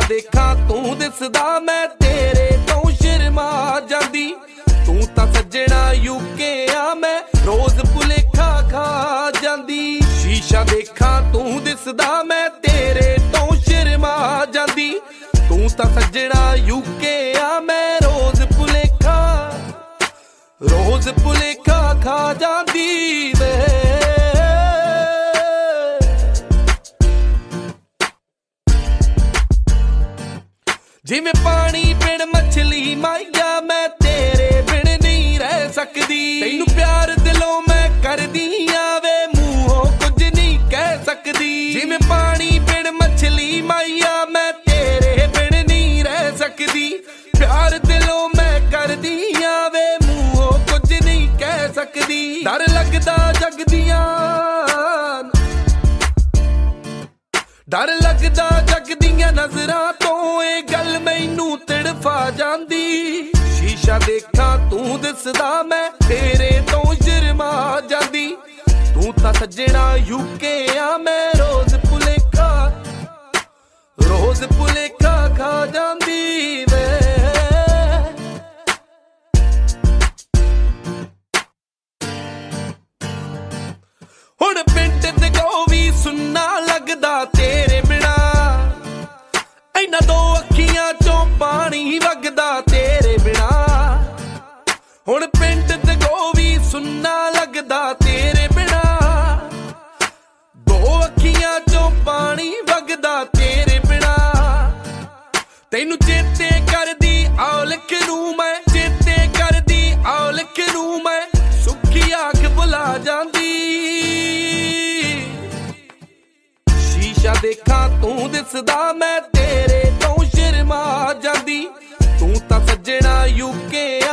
देखा तू दिसदा मैं तेरे तो शर्मा जांदी तू तां सज्जणा यूके आ मैं रोज भुलेखा खा जांदी शीशा देखा तू दिसदा मैं तेरे तो शर्मा जांदी तू तां सज्जणा यूके आ मैं रोज भुलेखा खा जांदी वे जिवें पानी बिन मछली माइया मैं तेरे बिन नहीं रह सकदी तैनू प्यार दिलों मैं करदी आवे मूहों कुछ नहीं कह सकदी जिवें पानी बिन मछली माइया मैं तेरे बिन नहीं रह सकदी प्यार दिलों मैं करदी आवे मूहों कुछ नहीं कह सकदी डर लगदा जगदियां डर लगदा जग दियां नजरां तो ए गल मैनू तड़फा जांदी शीशा देखा तू दिसदा मैं तेरे तो शर्मा जांदी तू तां सज्जणा यूके आ मैं रोज भुलेखा खा जांदी वे हुण पिंड ते भी सुन्ना लगदा तेरे बिना इन्हां दो अखियां चों पानी वगदा तेरे बिना हुण पिंड ते भी सुन्ना लगदा तेरे बिना दो अखियां चों पानी वगदा तेरे बिना तैनू चेते करदी औलख नूं मैं चेते करदी औलख नूं मैं सुखी आख बुला जांदी शीशा देखा तू दिसदा मैं तेरे तो शर्मा जांदी तू तां सज्जणा यूके